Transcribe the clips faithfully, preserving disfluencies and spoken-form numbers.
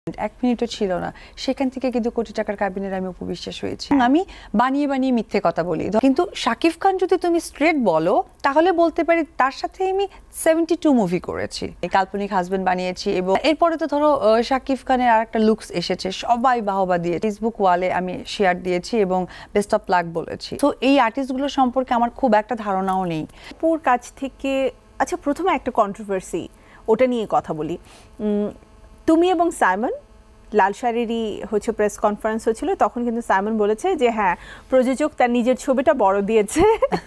এক মিনিটও ছিল না, সেখান থেকে কিন্তু কোটি টাকার কাবিনের আমি অপু বিশ্বাস হয়েছি। আমি বানিয়ে বানিয়ে মিথ্যে কথা বলি, কিন্তু শাকিব খান যদি তুমি স্ট্রেট বলো তাহলে বলতে পারি তার সাথে আমি সেভেন্টি টু মুভি করেছি, কাল্পনিক হাজবেন্ড বানিয়েছি। এবং এরপরে তো ধরো শাকিব খানের আর একটা লুকস এসেছে, সবাই বাহবা দিয়ে ফেসবুক ওয়ালে আমি শেয়ার দিয়েছি এবং বেস্ট অফ লাক বলেছি। তো এই আর্টিস্টগুলো সম্পর্কে আমার খুব একটা ধারণাও নেই। অপুর কাছ থেকে আচ্ছা, প্রথমে একটা কন্ট্রোভার্সি, ওটা নিয়ে কথা বলি। তুমি এবং সাইমন, লাল শাড়িরই হচ্ছে প্রেস কনফারেন্স হচ্ছিল, তখন কিন্তু সাইমন বলেছে যে হ্যাঁ, প্রযোজক তার নিজের ছবিটা বড় দিয়েছে।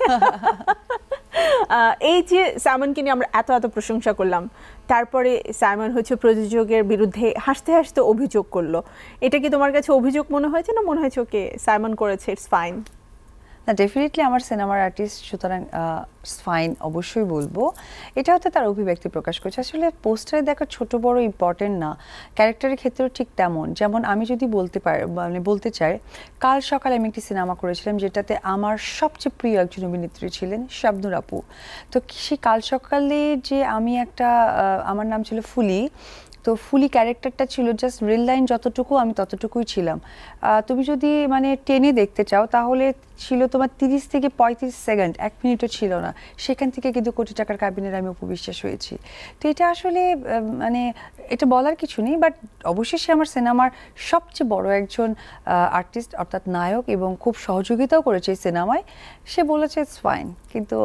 এই যে সাইমনকে নিয়ে আমরা এত এত প্রশংসা করলাম, তারপরে সাইমন হচ্ছে প্রযোজকের বিরুদ্ধে হাসতে হাসতে অভিযোগ করলো। এটা কি তোমার কাছে অভিযোগ মনে হয়েছে, না মনে হয়েছে ওকে সাইমন করেছে, ইটস ফাইন? না, ডেফিনেটলি আমার সিনেমার আর্টিস্ট, সুতরাং ফাইন অবশ্যই বলবো। এটা হতে তার অভিব্যক্তি প্রকাশ করছে। আসলে পোস্টারে দেখা ছোট বড় ইম্পর্টেন্ট না, ক্যারেক্টারের ক্ষেত্রেও ঠিক তেমন। যেমন আমি যদি বলতে পারি, মানে বলতে চাই, কাল সকালে আমি একটি সিনেমা করেছিলাম যেটাতে আমার সবচেয়ে প্রিয় একজন অভিনেত্রী ছিলেন শাবনূর আপু। তো সেই কাল সকালে যে আমি একটা, আমার নাম ছিল ফুলি, তো ফুলি ক্যারেক্টারটা ছিল জাস্ট রিল লাইন যতটুকু আমি ততটুকুই ছিলাম। তুমি যদি মানে টেনে দেখতে চাও তাহলে ছিল তোমার তিরিশ থেকে পঁয়ত্রিশ সেকেন্ড, এক মিনিটও ছিল না, সেখান থেকে কিন্তু কোটি টাকার কাবিনের আমি অপু বিশ্বাস হয়েছি। তো এটা আসলে মানে এটা বলার কিছু নেই, বাট অবশ্যই সে আমার সিনেমার সবচেয়ে বড় একজন আর্টিস্ট, অর্থাৎ নায়ক, এবং খুব সহযোগিতাও করেছে এই সিনেমায়। সে বলেছে ইটস ফাইন, কিন্তু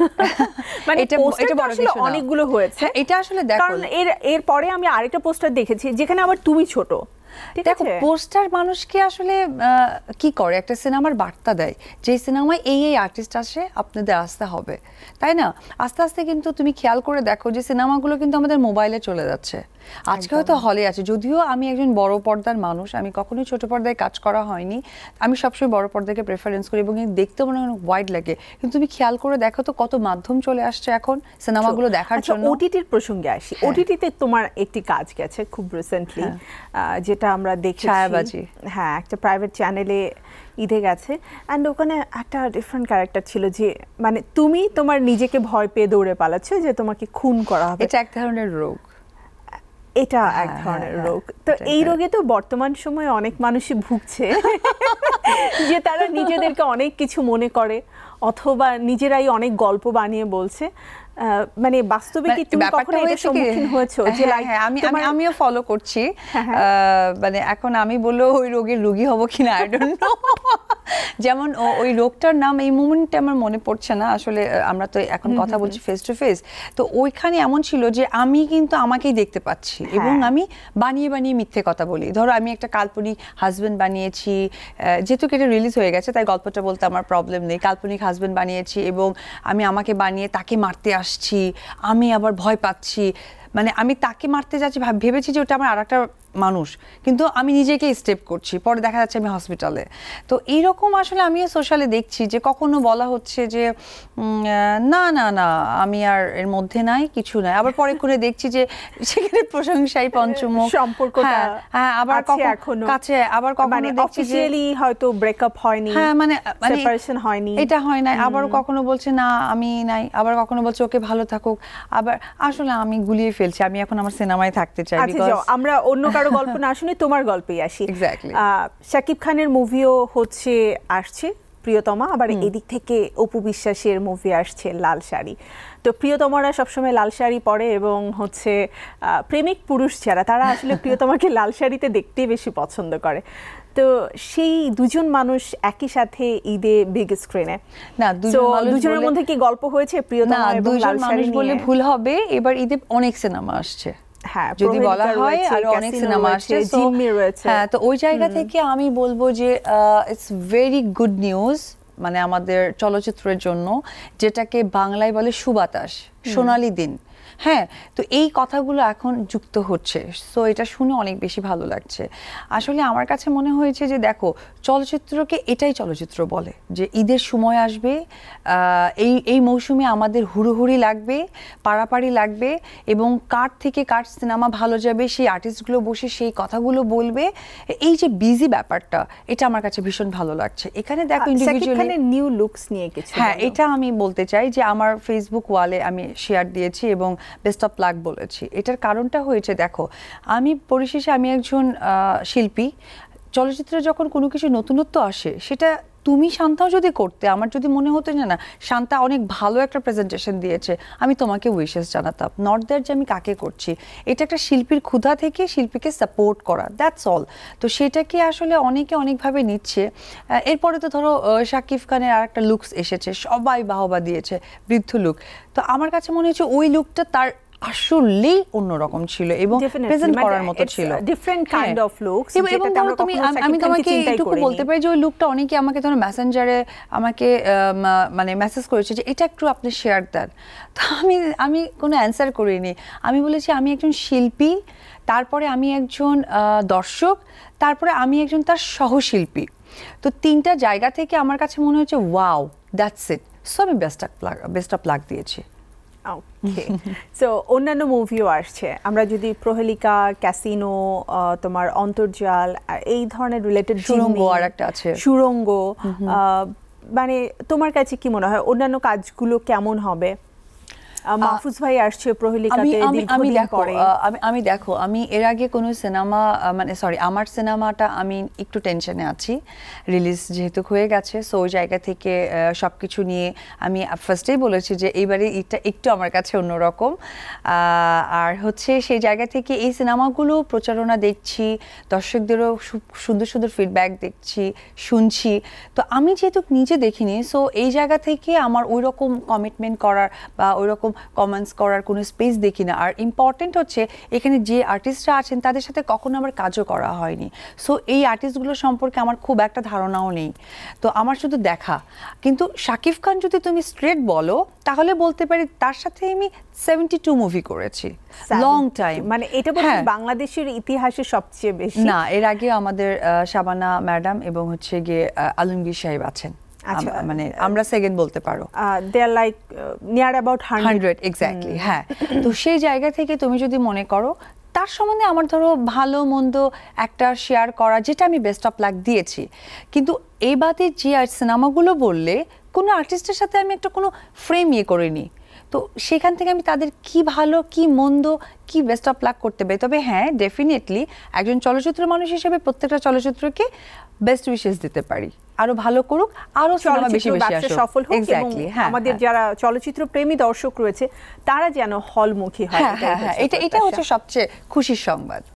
এটা অনেকগুলো হয়েছে। এটা আসলে দেখো, এর এর পরে আমি আরেকটা পোস্টার দেখেছি যেখানে আবার তুমি ছোট। দেখো, পোস্টার মানুষকে আসলে কি করে, একটা সিনেমার বার্তা দেয় যে সিনেমায় এই এই আর্টিস্ট আসে, আপনাদের আসতে হবে, তাই না? আস্তে আস্তে কিন্তু তুমি খেয়াল করে দেখো যে সিনেমাগুলো কিন্তু আমাদের মোবাইলে চলে যাচ্ছে। আজকে হয়তো হলে আছে, যদিও আমি একজন বড় পর্দার মানুষ, আমি কখনোই ছোট পর্দায় কাজ করা হয়নি, আমি সবসময় বড় পর্দাকে প্রেফারেন্স করি এবং দেখতে মনে হয় ওয়াইড লাগে। কিন্তু তুমি খেয়াল করে দেখো তো কত মাধ্যম চলে আসছে এখন সিনেমাগুলো দেখার জন্য। ওটিটির প্রসঙ্গে আসি, ওটিটিতে তোমার একটি কাজ গেছে খুব রিসেন্টলি, যেটা আমরা দেখেছি, ছায়াবাজি। হ্যাঁ, একটা প্রাইভেট চ্যানেলে ঈদে গেছে, অ্যান্ড ওখানে একটা ডিফারেন্ট ক্যারেক্টার ছিল যে মানে তুমি তোমার নিজেকে ভয় পেয়ে দৌড়ে পালাচ্ছ যে তোমাকে খুন করা হবে। এটা এক ধরনের রোগ, এটা এক ধরনের রোগ। তো এই রোগে তো বর্তমান সময়ে অনেক মানুষই ভুগছে, যে তারা নিজেদেরকে অনেক কিছু মনে করে অথবা নিজেরাই অনেক গল্প বানিয়ে বলছে। মানে বাস্তবে কি তুমি কখনো এর সম্মুখীন হয়েছো? যে আমি আমিও ফলো করছি, মানে এখন আমি বললেও ওই রোগের রোগী হব কিনা আই ডোন্ট নো। যেমন ওই রোগটার নাম এই মুমেন্টে আমার মনে পড়ছে না, আসলে আমরা তো এখন কথা বলছি ফেস টু ফেস। তো ওইখানে এমন ছিল যে আমি কিন্তু আমাকেই দেখতে পাচ্ছি এবং আমি বানিয়ে বানিয়ে মিথ্যে কথা বলি। ধরো আমি একটা কাল্পনিক হাজবেন্ড বানিয়েছি, যেহেতু এটা রিলিজ হয়ে গেছে তাই গল্পটা বলতে আমার প্রবলেম নেই। কাল্পনিক হাজবেন্ড বানিয়েছি এবং আমি আমাকে বানিয়ে তাকে মারতে আসছি, আমি আবার ভয় পাচ্ছি, মানে আমি তাকে মারতে যাচ্ছি, ভেবেছি যে ওটা আমার আর একটা মানুষ, কিন্তু আমি নিজেকে স্টেপ করছি, পরে দেখা যাচ্ছে আমি হসপিটালে। তো এইরকম আসলে আমিও সোশ্যালে দেখছি যে কখনো বলা হচ্ছে যে না না না আমি আর এর মধ্যে নাই, কিছু নাই, আবার পরে করে দেখছি যে সেখানে প্রশংসাই পঞ্চমুখ, সম্পর্কটা হ্যাঁ আবার কখনো কাছে, আবার কখনো দেখছি যে হয়তো ব্রেকআপ হয়নি, হ্যাঁ মানে সেপারেশন হয়নি, এটা হয় নাই, আবার কখনো বলছে না আমি নাই, আবার কখনো বলছে ওকে ভালো থাকুক, আবার আসলে আমি গুলিয়ে ফেলছি, আমি এখন আমার সিনেমায় থাকতে চাই। আমরা অন্য গল্প না শুনে তোমার গল্পেই আসি। এক্স্যাক্টলি। শাকিব খানের মুভিও হচ্ছে আসছে প্রিয়তমা, আবার এদিক থেকে অপু বিশ্বাসের মুভি আসছে লাল শাড়ি। তো প্রিয়তমারা সবসময় লাল শাড়ি পরে এবং হচ্ছে প্রেমিক পুরুষ যারা তারা আসলে প্রিয়তমাকে লাল শাড়িতে দেখতেই বেশি পছন্দ করে। তো সেই দুজন মানুষ একই সাথে ঈদে বিগ স্ক্রিনে, না দুজনের মধ্যে কি গল্প হয়েছে প্রিয়তমা এবং লাল শাড়ি বলে ভুল হবে? এবার ঈদে অনেক সিনেমা আসছে, হ্যাঁ যদি বলা হয় আরো অনেক সিনেমা আসছে, হ্যাঁ, তো ওই জায়গা থেকে আমি বলবো যে ইটস ভেরি গুড নিউজ মানে আমাদের চলচ্চিত্রের জন্য, যেটাকে বাংলায় বলে সুবাতাস, সোনালী দিন। হ্যাঁ, তো এই কথাগুলো এখন যুক্ত হচ্ছে, সো এটা শুনে অনেক বেশি ভালো লাগছে। আসলে আমার কাছে মনে হয়েছে যে দেখো, চলচ্চিত্রকে এটাই চলচ্চিত্র বলে যে ঈদের সময় আসবে, এই এই মৌসুমে আমাদের হুড়োহুড়ি লাগবে, পাড়াপাড়ি লাগবে, এবং কার থেকে কার সিনেমা ভালো যাবে সেই আর্টিস্টগুলো বসে সেই কথাগুলো বলবে। এই যে বিজি ব্যাপারটা, এটা আমার কাছে ভীষণ ভালো লাগছে। এখানে দেখো ইন্ডিভিজুয়ালি নিউ লুকস নিয়ে কিছু, হ্যাঁ এটা আমি বলতে চাই যে আমার ফেসবুক ওয়ালে আমি শেয়ার দিয়েছি এবং বেস্ট অফ লাক বলেছি। এটার কারণটা হয়েছে দেখো, আমি পরিশেষে আমি একজন শিল্পী, চলচ্চিত্রে যখন কোনো কিছু নতুনত্ব আসে সেটা তুমি শান্তাও যদি করতে, আমার যদি মনে হতো যে না শান্তা অনেক ভালো একটা প্রেজেন্টেশন দিয়েছে, আমি তোমাকে উইশেস জানাতাম, নট দ্যাট যে আমি কাকে করছি। এটা একটা শিল্পীর ক্ষুধা থেকে শিল্পীকে সাপোর্ট করা, দ্যাটস অল। তো সেটাকে আসলে অনেকে অনেকভাবে নিচ্ছে। এরপরে তো ধরো শাকিব খানের আর একটা লুকস এসেছে, সবাই বাহবা দিয়েছে, বৃদ্ধ লুক। তো আমার কাছে মনে হচ্ছে ওই লুকটা তার আসলেই অন্যরকম ছিল এবং প্রেজেন্ট করার মতো ছিল, ডিফারেন্ট কাইন্ড অফ লুকস। এবং তুমি আমি তোমাকে এইটুকু বলতে পারি যে ওই লুকটা অনেকে আমাকে ধরো মেসেঞ্জারে আমাকে মানে মেসেজ করেছে যে এটা একটু আপনি শেয়ার দেন। তো আমি আমি কোনো অ্যান্সার করিনি, আমি বলেছি আমি একজন শিল্পী, তারপরে আমি একজন দর্শক, তারপরে আমি একজন তার সহশিল্পী। তো তিনটা জায়গা থেকে আমার কাছে মনে হচ্ছে ওয়াও দ্যাটস ইট, সো আমি best of luck best of luck দিয়েছি। ওকে, সো অন্যান্য মুভিও আসছে, আমরা যদি প্রহেলিকা, ক্যাসিনো, তোমার অন্তর্জাল এই ধরনের রিলেটেড, সুরঙ্গ আর একটা আছে, সুরঙ্গ, মানে তোমার কাছে কি মনে হয় অন্যান্য কাজগুলো কেমন হবে? মাহফুজ ভাই আসছে প্রহেলিকাতে দীর্ঘদিন পরে। আমি আমি দেখো আমি এর আগে কোনো সিনেমা মানে সরি আমার সিনেমাটা আমি একটু টেনশনে আছি, রিলিজ যেহেতু হয়ে গেছে, সো ওই জায়গা থেকে সব কিছু নিয়ে আমি ফার্স্টেই বলেছি যে এইবারে এটা একটু আমার কাছে অন্যরকম। আর হচ্ছে সেই জায়গা থেকে এই সিনেমাগুলো প্রচারণা দেখছি, দর্শকদেরও সুন্দর সুন্দর ফিডব্যাক দেখছি, শুনছি। তো আমি যেহেতু নিজে দেখিনি, সো এই জায়গা থেকে আমার ওই রকম কমিটমেন্ট করার বা ওই রকম কমেন্টস করার কোনো স্পেস দেখি না। আর ইম্পর্টেন্ট হচ্ছে এখানে যে আর্টিস্টরা আছেন তাদের সাথে কখনো আমার কাজও করা হয়নি, সো এই আর্টিস্টগুলো সম্পর্কে আমার খুব একটা ধারণাও নেই। তো আমার শুধু দেখা, কিন্তু শাকিব খান যদি তুমি স্ট্রেট বলো তাহলে বলতে পারি তার সাথে আমি সেভেন্টি টু মুভি করেছি, লং টাইম। মানে এটা বলতে বাংলাদেশের ইতিহাসে সবচেয়ে বেশি না, এর আগে আমাদের শাবানা ম্যাডাম এবং হচ্ছে গিয়ে আলমগীর সাহেব আছেন, মানে আমরা সেকেন্ড বলতে পারো, they are like near about hundred exactly. হ্যাঁ, তো সেই জায়গা থেকে তুমি যদি মনে করো তার সম্বন্ধে আমার ধরো ভালো মন্দ একটা শেয়ার করা, যেটা আমি বেস্ট অফ লাক দিয়েছি। কিন্তু এই বাদে যে সিনেমাগুলো বললে কোনো আর্টিস্টের সাথে আমি একটা কোনো ফ্রেম ইয়ে করিনি, তো সেখান থেকে আমি তাদের কি ভালো কি মন্দ কি বেস্ট অফ লাক করতে পারি। তবে হ্যাঁ, ডেফিনেটলি একজন চলচ্চিত্র মানুষ হিসেবে প্রত্যেকটা চলচ্চিত্রকে বেস্ট উইশেস দিতে পারি, আরো ভালো করুক, আরো সিনেমা বেশি বেশি আসুক, সফল হোক। এক্স্যাক্টলি, হ্যাঁ, আমাদের যারা চলচ্চিত্র প্রেমী দর্শক রয়েছে তারা যেন হলমুখী হয়, হ্যাঁ হ্যাঁ, এটা এটা হচ্ছে সবচেয়ে খুশির সংবাদ।